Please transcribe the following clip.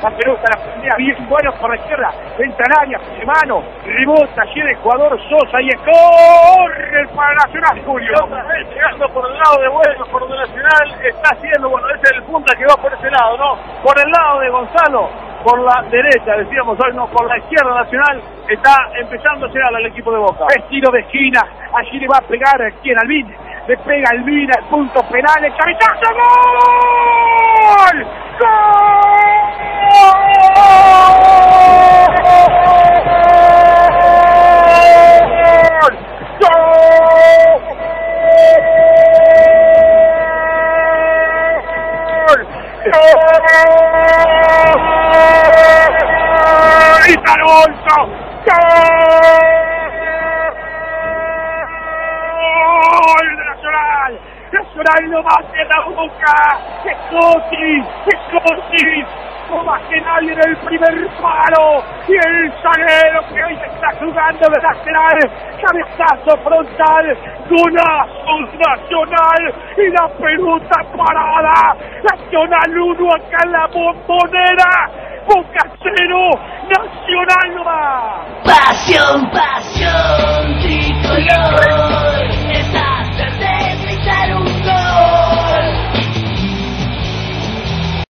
la pelota la prendía bien, bueno por la izquierda, entra al área, de mano, rebota allí el jugador Sosa y corre para Nacional, Julio. Otra vez llegando por el lado de Bueno, por donde Nacional está haciendo, bueno, ese es el punta que va por ese lado, ¿no? Por el lado de Gonzalo, por la derecha, decíamos hoy, no, por la izquierda Nacional, está empezando a llegar al equipo de Boca. Es tiro de esquina, allí le va a pegar quien, Albín, le pega Albín al punto penal, el cabezazo, ¡gol! Alonso, gol de Nacional, Nacional no más que la Boca, es Cotis, no más que nadie en el primer palo, y el zaguero que hoy se está jugando de Nacional, cabezazo frontal, golazo Nacional, y la pelota parada, Nacional 1 acá en la Bombonera, Boca 0, Nacional no más. Pasión, pasión.